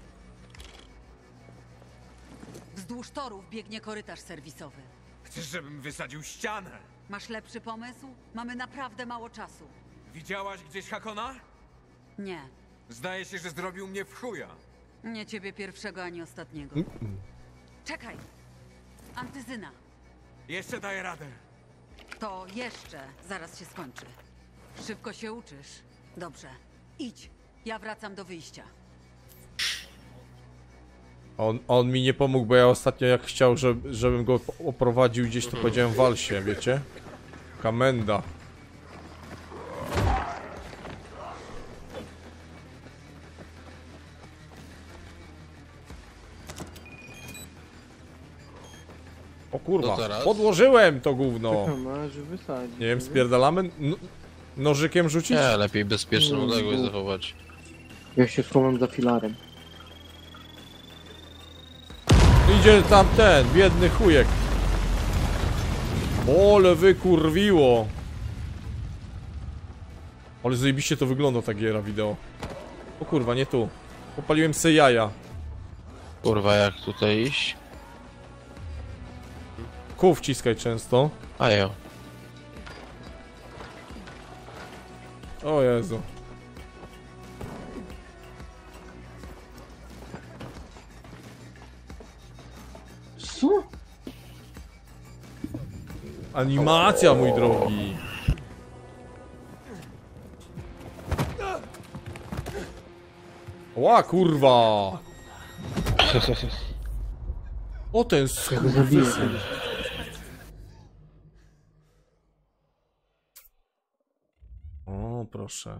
Wzdłuż torów biegnie korytarz serwisowy. Chcesz, żebym wysadził ścianę? Masz lepszy pomysł? Mamy naprawdę mało czasu. Widziałaś gdzieś Hakona? Nie. Zdaje się, że zrobił mnie w chuja. Nie ciebie pierwszego ani ostatniego. Czekaj. Antyzyna. Jeszcze daję radę. To jeszcze zaraz się skończy. Szybko się uczysz. Dobrze. Idź. Ja wracam do wyjścia. On, on mi nie pomógł, bo ja ostatnio jak chciał, żeby, żebym go oprowadził gdzieś, to powiedziałem walsie, wiecie? Kamenda. O kurwa, Co teraz? podłożyłem to gówno. Czekam, aż wysadzi. Nie wiem, spierdalamy? No, nożykiem rzucić? Nie, lepiej bezpieczną odległość zachować. Ja się schowam za filarem. Idzie tam ten, biedny chujek. Ole wykurwiło. Ale zajebiście to wygląda ta giera wideo. O kurwa, nie tu. Popaliłem se jaja. Kurwa, jak tutaj iść? Kół wciskaj często. A jo. O Jezu. Co? Animacja, mój drogi. Ła, kurwa. O, ten skurwysyn. O, proszę.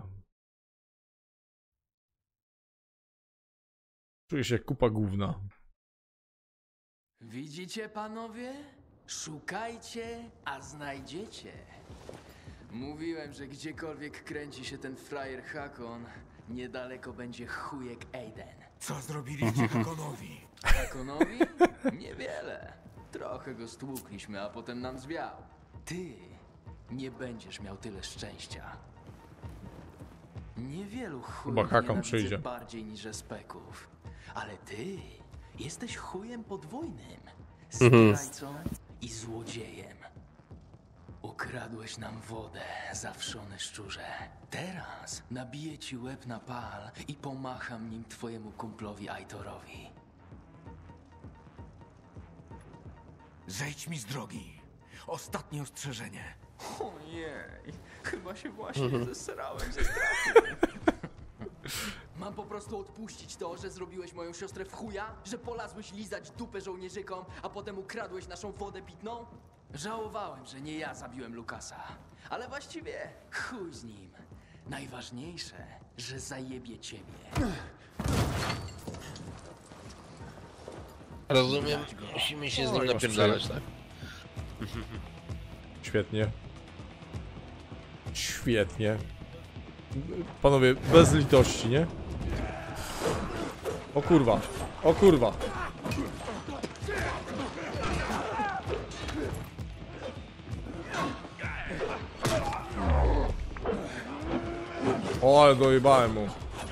Czuję się jak kupa gówna. Widzicie, panowie? Szukajcie, a znajdziecie. Mówiłem, że gdziekolwiek kręci się ten frajer Hakon, niedaleko będzie chujek Aiden. Co zrobiliście Hakonowi? Hakonowi? Niewiele. Trochę go stłukliśmy, a potem nam zwiał. Ty nie będziesz miał tyle szczęścia. Niewielu chujów Hakon nienawidzę przyjdzie. bardziej niż speków. Ale ty jesteś chujem podwójnym. Zdrajcą i złodziejem. Ukradłeś nam wodę, zawszony szczurze. Teraz nabiję ci łeb na pal i pomacham nim twojemu kumplowi Aitorowi. Zejdź mi z drogi. Ostatnie ostrzeżenie. Ojej, chyba się właśnie zesrałem ze strachu. Mam po prostu odpuścić to, że zrobiłeś moją siostrę w chuja? Że polazłeś lizać dupę żołnierzykom, a potem ukradłeś naszą wodę pitną? Żałowałem, że nie ja zabiłem Lukasa. Ale właściwie chuj z nim. Najważniejsze, że zajebie ciebie. Rozumiem, musimy się z nim Oj, masz napierdalać, tak? Świetnie. Świetnie. Panowie, bez litości, nie? O kurwa, o kurwa. O, ale dojebałem mu.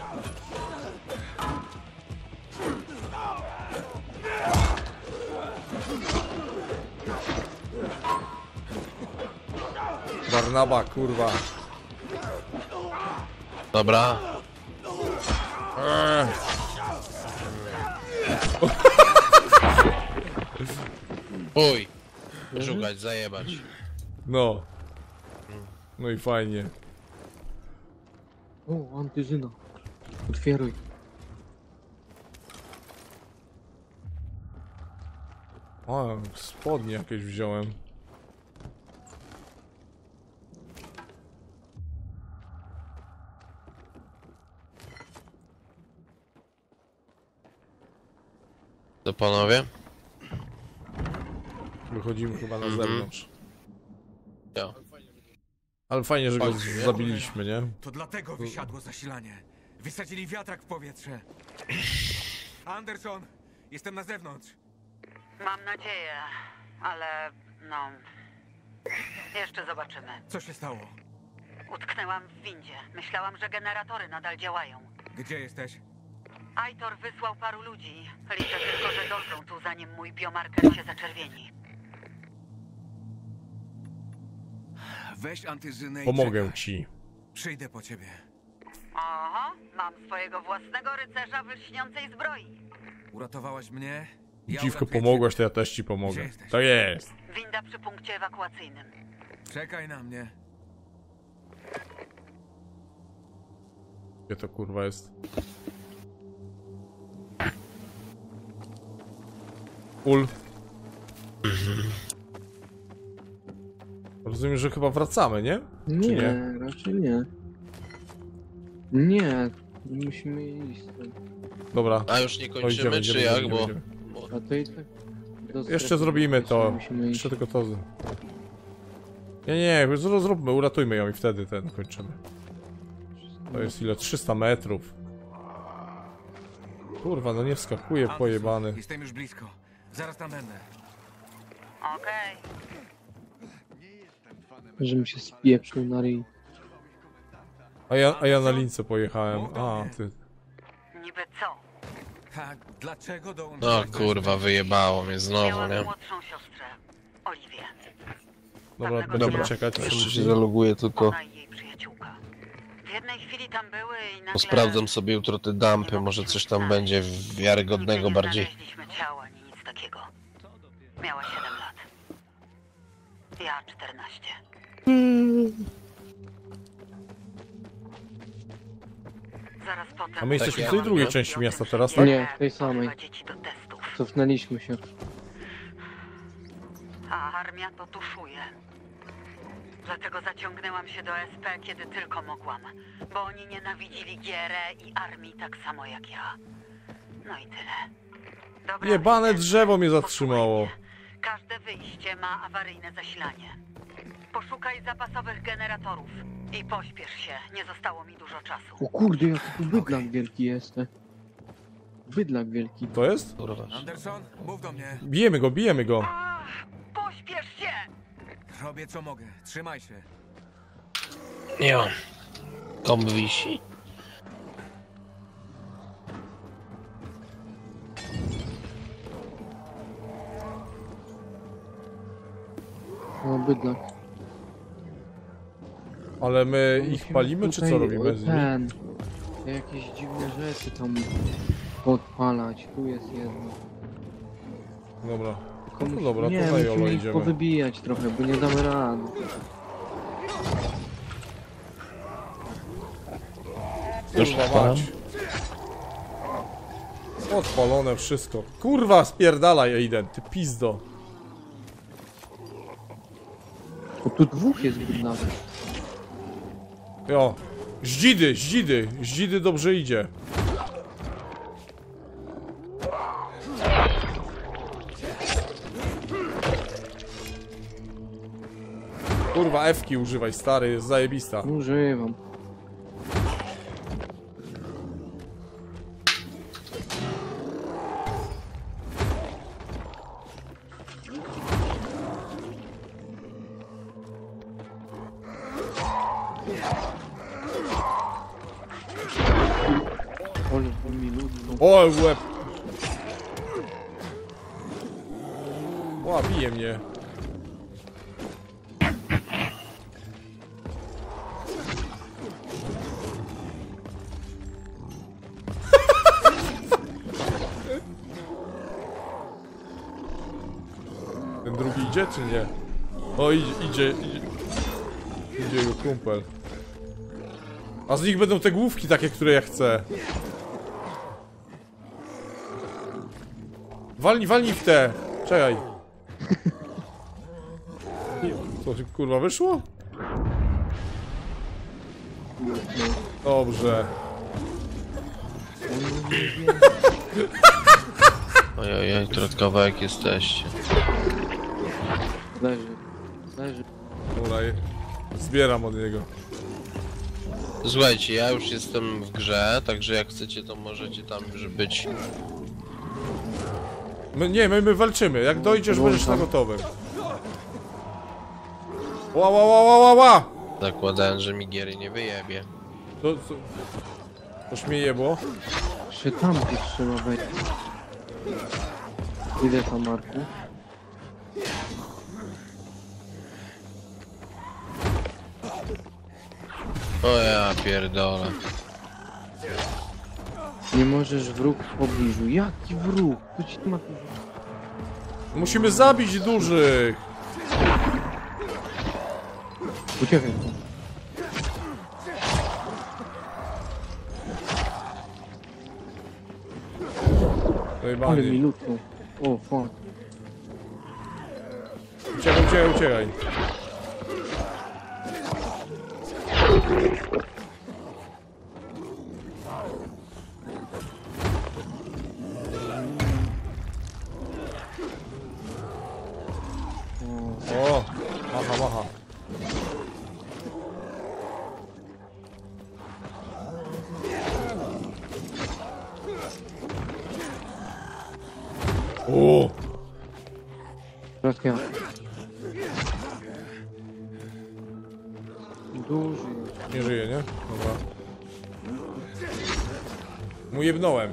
Barnaba, kurwa. Dobra. Eee. Uj. Żugać, zajebać. No. No i fajnie. O, antyzyna. Otwieraj. O, spodnie jakieś wziąłem. To panowie? Wychodzimy chyba na Mhm. zewnątrz. Ja. Ale fajnie, że go Chodź, nie? zabiliśmy, nie? To dlatego wysiadło zasilanie. Wysadzili wiatrak w powietrze. Anderson, jestem na zewnątrz. Mam nadzieję, ale no... Jeszcze zobaczymy. Co się stało? Utknęłam w windzie. Myślałam, że generatory nadal działają. Gdzie jesteś? Aitor wysłał paru ludzi. Liczę tylko, że dotrą tu, zanim mój biomarker się zaczerwieni. Weź antyzynę i Pomogę czekaj. ci. Przyjdę po ciebie. Oho, mam swojego własnego rycerza w lśniącej zbroi. Uratowałaś mnie? Ja Dziwko, uratuję pomogłaś, to ciebie. ja też ci pomogę. Gdzie jesteś? To jest. Winda przy punkcie ewakuacyjnym. Czekaj na mnie. Gdzie to kurwa jest? Ul. Rozumiem, że chyba wracamy, nie? Czy Nie, nie? raczej nie. Nie, musimy iść stąd. Dobra. A już nie To kończymy, idziemy, czy idziemy, jak? idziemy, Bo... idziemy. A to i tak... do Jeszcze strefy zrobimy to. musimy iść. Jeszcze tylko to. z- Nie, nie, zro- zróbmy, uratujmy ją i wtedy ten kończymy. To jest ile? trzysta metrów. Kurwa, no nie wskakuje Anderson, pojebany. Jestem już blisko. Zaraz tam będę. Okej. Żebym się spieprzył na ryj. A ja, a ja na lince pojechałem. A, ty. Niby co? Tak, dlaczego No dołączyłeś do kurwa, S P? wyjebało mnie znowu, Miałam nie? młodszą siostrę, Oliwię. Dobra, Pewnego będziemy dnia czekać. Jeszcze się zaloguję tylko. Ona i jej przyjaciółka. W jednej chwili tam były i nagle... Sprawdzam sobie jutro te dampy, może coś tam będzie wiarygodnego Nigdy nie bardziej. znaleźliśmy ciała, ani nic takiego. Miała siedem lat. Ja czternaście. Zaraz potem... A my jesteśmy Tak, w tej ja- drugiej ja- części miasta teraz, tak? Nie, w tej samej. Dzieci do testów. Cofnęliśmy się. A armia to tuszuje. Dlatego zaciągnęłam się do S P, kiedy tylko mogłam. Bo oni nienawidzili Gierę i armii tak samo jak ja. No i tyle. Dobra, Jebane Fidel, drzewo mnie posłuchaj zatrzymało. mnie. Każde wyjście ma awaryjne zasilanie. Poszukaj zapasowych generatorów. I pośpiesz się, nie zostało mi dużo czasu. O kurde, jaki tu bydlak wielki jest. Bydlak wielki. To jest? Kurwa. Anderson, mów do mnie. Bijemy go, bijemy go. Ach, pośpiesz się! Robię co mogę. Trzymaj się. Nie mam. Komb wisi. O, bydlak. Ale my ich Musimy palimy, czy co tutaj, robimy z nimi? Ten. Te jakieś dziwne rzeczy tam podpalać. Tu jest jedno. Dobra. Komuś... No dobra, nie, to na jolo musimy ich idziemy. powybijać trochę, bo nie damy rady. Już Kurwa odpalam. mać. Odpalone wszystko. Kurwa, spierdalaj, Aiden, ty pizdo. O, tu dwóch jest nawet. Jo. Zdzidy, zdzidy, zdzidy dobrze idzie. Kurwa, F-ki używaj, stary, jest zajebista. Używam. Ole, milutką. O, łeb. Ła, bije mnie. Ten drugi idzie, czy nie? O, idzie, idzie, idzie. Idzie jego kumpel. A z nich będą te główki takie, które ja chcę. Walnij, walnij w te! Czekaj. Co ci kurwa wyszło? Dobrze. Ojej, trochę kawałek jesteście. Leży. Leży. Dobra, zbieram od niego. Słuchajcie, ja już jestem w grze, także jak chcecie, to możecie tam już być. My, nie, my, my walczymy. Jak dojdziesz, będziesz na gotowym. Ła, ła, ła, ła, ła, ła! Zakładałem, że mi giery nie wyjebie. To, to... Toż mnie jebło? Jeszcze tam gdzieś trzeba wejść. Ile tam, Marku? O ja pierdolę. Nie możesz wróg w pobliżu. Jaki wróg? To ci ma tu... Musimy zabić dużych! Uciekaj. Ale Dojebani. minutką. O, fuck. Uciekaj, uciekaj, uciekaj. O, macha, macha. O, Teraz ja. Duży. nie żyje, nie? Dobra. Mu jebnąłem.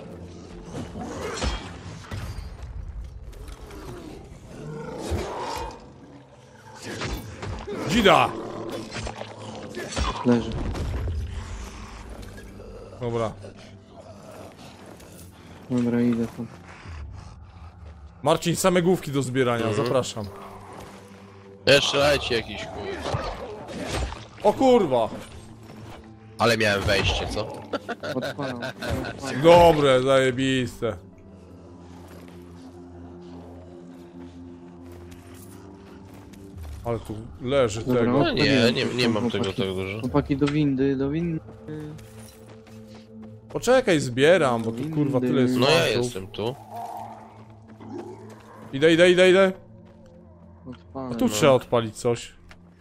Dzida! Leży. Dobra. Dobra, idę tam. Marcin, same główki do zbierania, Mhm. zapraszam. Jeszcze dajcie jakiś chuj. O kurwa! Ale miałem wejście, co? Odpalam. Odpalam. Dobre, zajebiste. Ale tu leży Dobra, tego. No nie, nie, nie mam tego tak dużo. Chłopaki do windy, do windy. Poczekaj, zbieram, bo tu kurwa tyle jest No ja faktów. jestem tu. Idę, idę, idę, idę. Odpalam. A tu trzeba odpalić coś.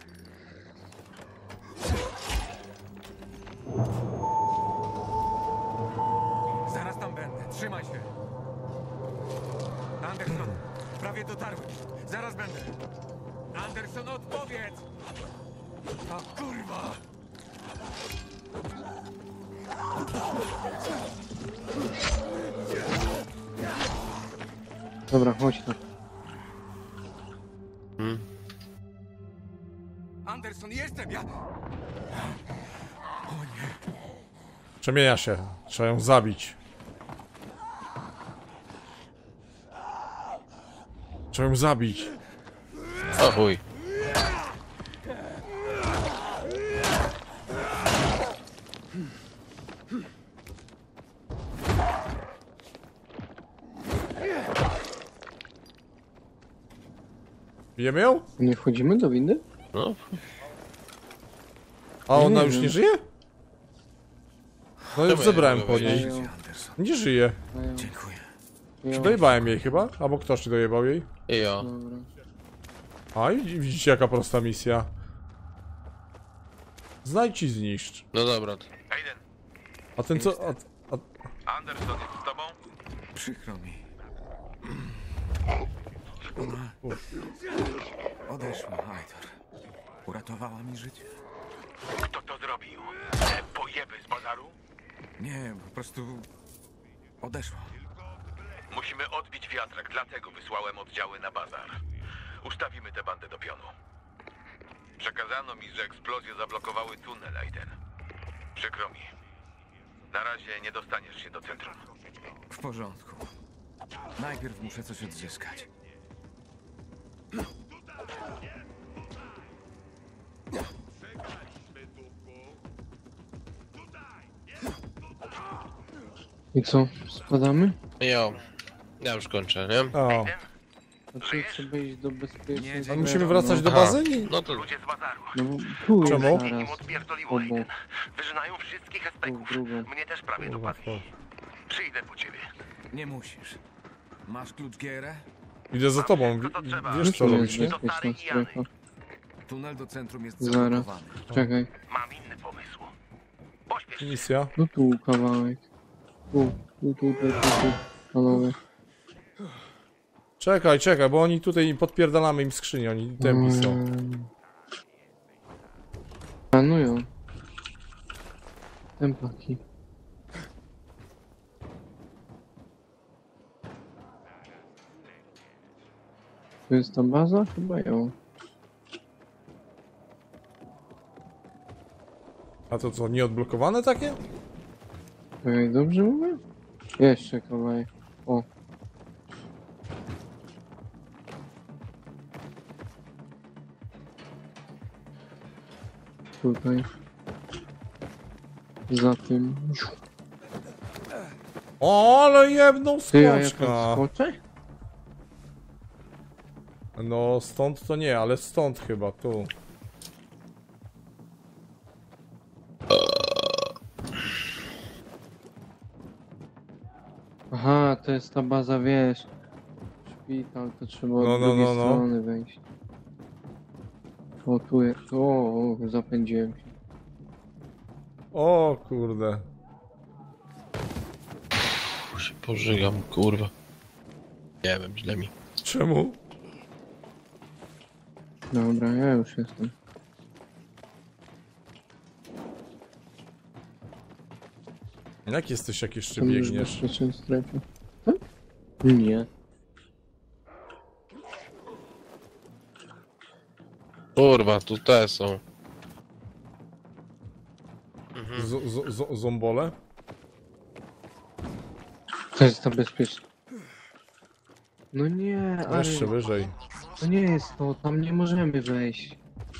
Zaraz tam będę, trzymaj się. Anderson, prawie dotarłem. Zaraz będę. Anderson, odpowiedz! A kurwa! Dobra, chodź tam. Hmm. Anderson, jestem ja! Przemienia się. Trzeba ją zabić. Trzeba ją zabić. O chuj. Bijemy ją? Nie wchodzimy do windy? No, A ona Nie już wiem. nie żyje? No już Dobra, zebrałem nie po mogę niej. Mają, Anderson. Nie żyje. mają. Dziękuję. Czy dojebałem jej chyba? Albo ktoś dojebał jej? i ja. Dobra. A i widzicie jaka prosta misja. Znajdź i zniszcz. No dobra. Aiden, A ten co... A, a, Anderson jest z tobą? Przykro mi. Ona odeszła, Aitor. Uratowała mi życie. Kto to zrobił? Te pojeby z bazaru? Nie, po prostu odeszła. Musimy odbić wiatrak, dlatego wysłałem oddziały na bazar. Ustawimy tę bandę do pionu. Przekazano mi, że eksplozje zablokowały tunel, Aiden. Przykro mi. Na razie nie dostaniesz się do centrum. W porządku. Najpierw muszę coś odzyskać. I co? Spadamy? Jo. Ja już kończę, nie? o. Znaczy trzeba iść do bezpiecznej Nie, A strefy, musimy wracać no. do bazy? Nie. No to Ludzie z bazaru. No bo tu jest Czemu? Im zaraz. odpierdoliło, Aiden. Obok. Wyżynają wszystkich Tu espeków. w drugą. Mnie też prawie Kurwa, dopadli. Przyjdę po ciebie. Nie musisz. Masz klucz G R E? Idę za tobą. Wszystko, co trzeba. Wiesz co Tu robić, jest nie? bezpieczna strefa. Tunel do centrum jest Zaraz. zablokowany. Czekaj. Mam inny pomysł. Pośpiesz się. Misja. No tu kawałek. Tu, tu, tu, tu, tu, tu. Panowie. Czekaj, czekaj, bo oni tutaj podpierdalamy im skrzynię, oni tempi są. Mm. Planują. Tempaki. Tu jest ta baza? Chyba ją. A to co, nieodblokowane takie? Ej, dobrze mówię? Jeszcze kawałek. O. Tutaj. Za tym. O, ale jebną Ty, a ja tam skoczka. skoczę? No stąd to nie, ale stąd chyba, tu. Aha, to jest ta baza, wiesz. Szpital, to trzeba od No, no, drugiej no, no. strony wejść. O, tu jest. O, o, zapędziłem się. O kurde. się pożygam, kurwa. Nie wiem, źle mi. Czemu? Dobra, ja już jestem. Jak jesteś, jak jeszcze Tam już w biegniesz? bezpiecznej strefie. Tak? Nie. Kurwa, tu te są. Z, z, z, zombole? To jest ta bezpieczna. No nie, ale Jeszcze wyżej. to nie jest to, tam nie możemy wejść.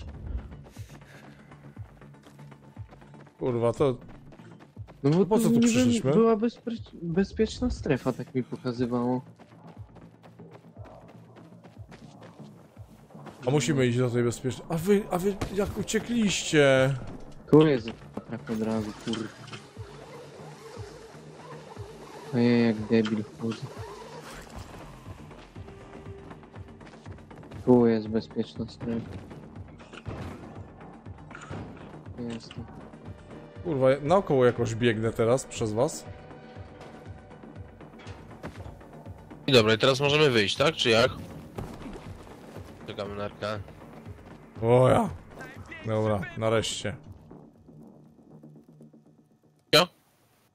Kurwa, to... No bo Po co tu niby przyszliśmy? była bezpie bezpieczna strefa, tak mi pokazywało. A musimy iść do tej bezpiecznej... A wy, a wy jak uciekliście? Tu jest tak od razu, kurde. A ja jak debil chodzę. Tu jest bezpieczna strefa. Jestem. Kurwa, ja naokoło jakoś biegnę teraz przez was. I dobra, i teraz możemy wyjść, tak? Czy jak? Czekamy na arkę. O ja. Dobra, nareszcie.